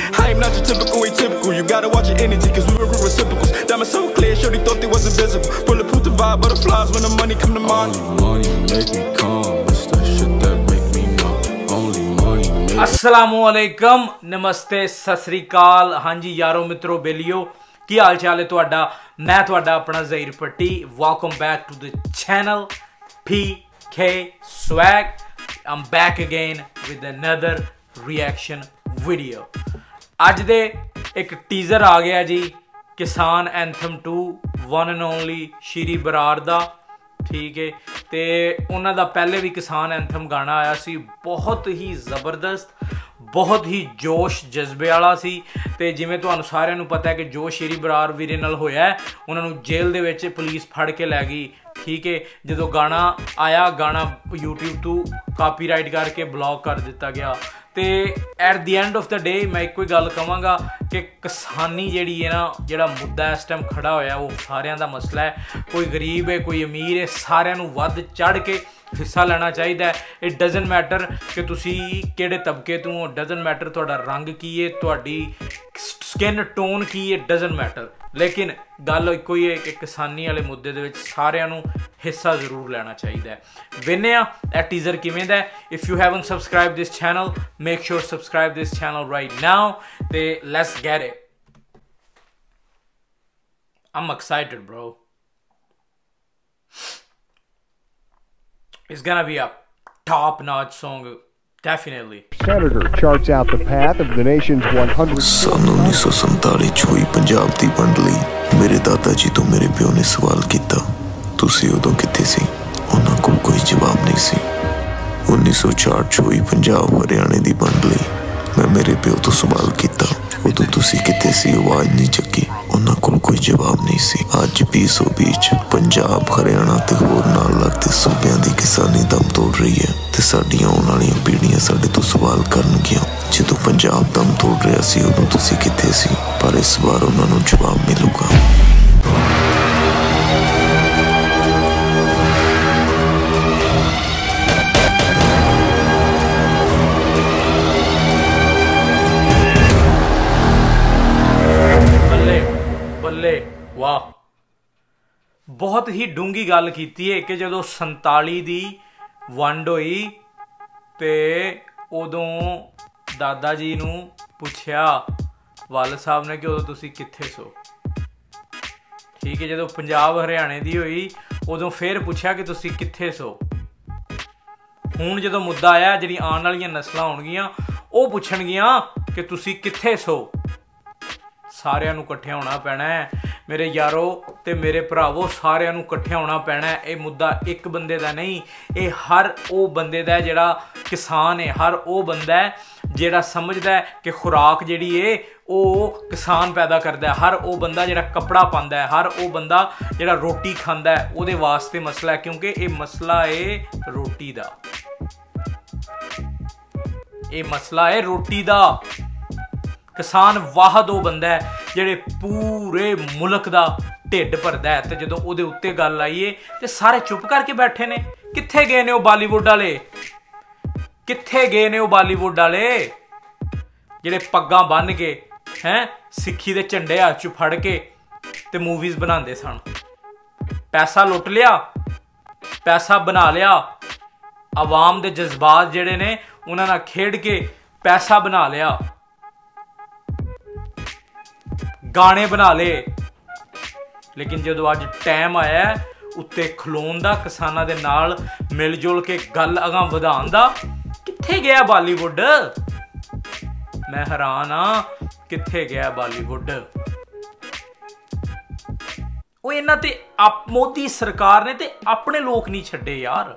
I am not your typical atypical. You gotta watch your energy, cause we were reciprocals. Diamonds so clear, shorty thought they was invisible. Bulletproof the vibe, butterflies when the money come to mind. Only money make me calm. It's the shit that make me numb. Only money make me... अस्सलामुअलैकुम, नमस्ते, सत श्री अकाल। हाँ जी यारो मित्रों बेलियो, की हाल चाल है तुहाडा? मैं तुहाडा अपना Zaheer Patti. Welcome back to the channel PK Swag. I'm back again with another reaction video. ਅੱਜ ਦੇ ਇੱਕ ਟੀਜ਼ਰ ਆ ਗਿਆ ਜੀ, किसान anthem 2 one and only Shree Brar ਦਾ, ठीक है। तो उन्होंने पहले भी किसान एंथम गाना आया सी, बहुत ही ज़बरदस्त, बहुत ही जोश जज्बे वाला सी। तो जिमें तुहानू सारिਆਂ ਨੂੰ पता है कि जो श्री बरार वीरे नाल होया है, उन्होंने जेल दे विच पुलिस फड़ के लै गई, ठीक है। जो गाना आया, गाना यूट्यूब तो कापीराइट करके ब्लॉक कर दिता गया। तो at the end of the day मैं एक ही गल कहांगा कि किसानी जिहड़ी है ना, जिहड़ा मुद्दा इस टाइम खड़ा होया वो सारिਆਂ दा मसला है। कोई गरीब है, कोई अमीर है, सारिਆਂ ਨੂੰ ਵੱਧ चढ़ के हिस्सा लेना चाहिए। इट डजन मैटर कि तुसी किहड़े तबके तो, डजन मैटर तुहाडा रंग की है, तुहाडी स्किन टोन की है, डजन मैटर। लेकिन गल इक्को ही है कि किसानी वाले मुद्दे दे विच सारिਆਂ ਨੂੰ हिस्सा जरूर लेना चाहिए। वेने आ टीजर किवें दा। If you haven't subscribe this channel, make sure subscribe this channel right now. ते let's get it. I'm excited, bro. It's gonna be a top-notch song, definitely. Senator charts out the path of the nation's 100. सन 1947 ਚ ਹੋਈ ਪੰਜਾਬ ਦੀ ਵੰਡ ਲਈ ਮੇਰੇ ਦਾਦਾ ਜੀ ਤੋਂ ਮੇਰੇ ਪਿਓ ਨੇ ਸਵਾਲ ਕੀਤਾ, ਤੁਸੀਂ ਉਦੋਂ ਕਿੱਥੇ ਸੀ? ਉਹਨਾਂ ਕੋਲ ਕੋਈ ਜਵਾਬ ਨਹੀਂ ਸੀ। 1964 ਚ ਹੋਈ ਪੰਜਾਬ ਹਰਿਆਣੇ ਦੀ ਵੰਡ ਲਈ ਮੈਂ ਮੇਰੇ ਪਿਓ ਤੋਂ ਸਵਾਲ ਕੀਤਾ, ਉਦੋਂ ਤੁਸੀਂ ਕਿੱਥੇ ਸੀ? ਆਵਾਜ਼ ਨਹੀਂ ਚੱਕੀ, ਉਹਨਾਂ ਕੋਲ ਕੋਈ ਜਵਾਬ ਨਹੀਂ ਸੀ। ਅੱਜ 2020 ਪੰਜਾਬ ਹਰਿਆਣਾ ਤੇ ਹੋਰ ਨਾਲ ਲੱਗਦੇ ਸੂਬਿਆਂ ਦੀ ਕਿਸਾਨੀ ਦਮ ਤੋੜ ਰਹੀ ਹੈ ਤੇ ਸਾਡੀਆਂ ਆਉਣ ਵਾਲੀਆਂ ਪੀੜ੍ਹੀਆਂ ਸਾਡੇ ਤੋਂ ਸਵਾਲ ਕਰਨਗੀਆਂ, ਜਦੋਂ ਪੰਜਾਬ ਦਮ ਤੋੜ ਰਿਹਾ ਸੀ ਉਦੋਂ ਤੁਸੀਂ ਕਿੱਥੇ ਸੀ? ਪਰ ਇਸ ਵਾਰ ਉਹਨਾਂ ਨੂੰ ਜਵਾਬ ਮਿਲੂਗਾ। वाह, बहुत ही डूंगी गल कीती है कि जो 47 दी वंड होई ते उदों दादा जी नू पुछया वाल साहब ने कि उदों तुसी कित्थे सो, ठीक है। जो पंजाब हरियाणे दी होई उदों फिर पुछया कि तुसी कित्थे सो। हुण जो मुद्दा आया, जिहड़ी आने वाली नस्लां होणगियां वो पुछणगियां कि तुसी कित्थे सो। सारिਆਂ ਨੂੰ इकट्ठे होना पैना है मेरे यारो ते मेरे भरावो, सारिਆਂ ਨੂੰ इकट्ठे होना पैना है। ये मुद्दा एक बंदे का नहीं, ये हर वो बंदे का जिहड़ा किसान है, हर वो बंदा है जिहड़ा समझदा है कि खुराक जिहड़ी है वो किसान पैदा करता है, हर वो बंदा जिहड़ा कपड़ा पांदा है, हर वो बंदा जिहड़ा रोटी खांदा है, उहदे वास्ते मसला है। क्योंकि ये मसला है रोटी दा, ये मसला है रोटी दा। किसान वाहद वो बंदा है जिहड़े पूरे मुल्क दा ढिड भरदा है। तो जो उहदे उत्ते गल आई है तो सारे चुप करके बैठे ने। कित्थे गए ने वो बॉलीवुड वाले? कित्थे गए ने वो बॉलीवुड वाले जिहड़े पग्गां बन के हैं सिक्खी दे झंडे हत्थ च फड़ के ते मूवीज़ बनाते सन? पैसा लुट लिया, पैसा बना लिया, आवाम दे जज्बात जिहड़े ने उन्हां नाल खेड के पैसा बना लिया, गाने बना ले। लेकिन जो अज टाइम आया उत्ते खलोन दा, किसानां दे नाल मिल जुल के गल अगां वधाउण दा, कित्थे गया बॉलीवुड? मैं हैरान हाँ, कित्थे गया बॉलीवुड? वो इन्हां ते मोदी सरकार ने ते अपने लोग नहीं छड्डे यार।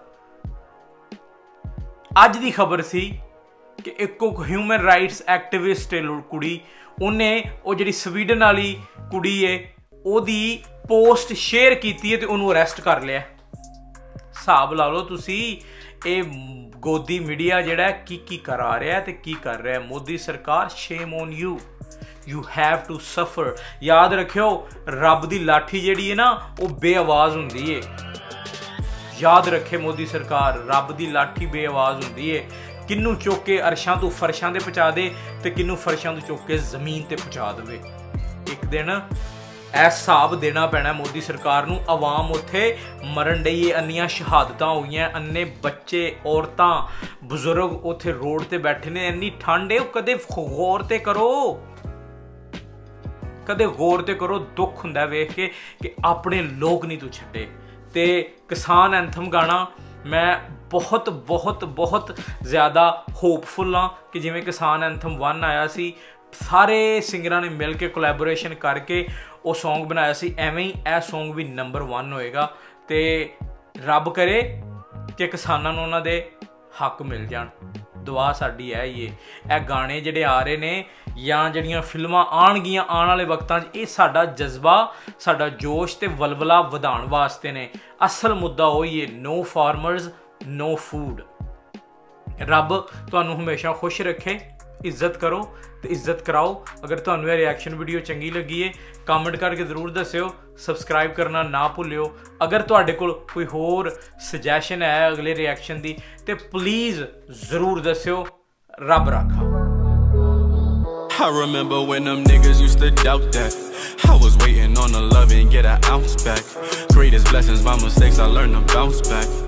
अज दी खबर सी कि एक ह्यूमन राइट्स एक्टिविस्ट कुड़ी, उन्हें वो जी स्वीडन वाली कुड़ी है ओदी पोस्ट शेयर की है तो उन्होंने अरेस्ट कर लिया। हिसाब ला लो तुसी, ये गोदी मीडिया जिहड़ा की करा रहा है तो की कर रहा है। मोदी सरकार, shame on you, you have to suffer. याद रखियो, रब दी लाठी जिहड़ी है ना वो बेआवाज हुंदी है। याद रखे मोदी सरकार, रब दी लाठी बेआवाज हुंदी है। किन्नू चुक के अरशां तो फर्शां दे पहुँचा दे ते किन्नू फर्शां तो चुक के जमीन ते पहुँचा देवे। एक दिन हिसाब देना पैना मोदी सरकार नूं। आवाम उत्थे मरन डई है, अन्नियां शहादतां होईयां, अन्ने बच्चे औरतां बुजुर्ग उत्थे रोड ते बैठे ने, इन्नी ठंड है। कदे गौर ते करो, कदे गौर ते करो, दुख हुंदा वेख के कि अपने लोग नहीं तू छड्डे। ते किसान एंथम गाना मैं बहुत बहुत बहुत ज़्यादा होपफुल हाँ कि जिवें किसान एंथम 1 आया सी, सारे सिंगरां ने मिल के कोलैबोरेशन करके वो सॉन्ग बनाया सी, एवें ही यह सॉन्ग भी नंबर 1 होएगा। ते रब करे कि किसानां नूं उन्हां दे हक मिल जाण। दुआ साडी है ये गाने जिहड़े आ रहे ने या जिहड़ियां फिल्मां आउणगियां आउण वाले वक्तां 'च, ये साडा जज्बा, साडा जोश ते वलवला वधाउण वास्ते ने। असल मुद्दा होई है नो फार्मर्स नो फूड। रब तुहानूं हमेशा खुश रखे, इज्जत करो तो इज्जत कराओ। अगर तुहानूं रिएक्शन वीडियो चंगी लगी है कमेंट करके जरूर दस्सिओ, सबसक्राइब करना ना भुल्लिओ। अगर तुहाडे कोल कोई होर सजैशन है अगले रिएक्शन दी ते प्लीज़ ज़रूर दस्सिओ। रब राखा। I remember when them niggas used to doubt that. I was waiting on the love and get an ounce back. Greatest blessings, my mistakes, I learned to bounce back.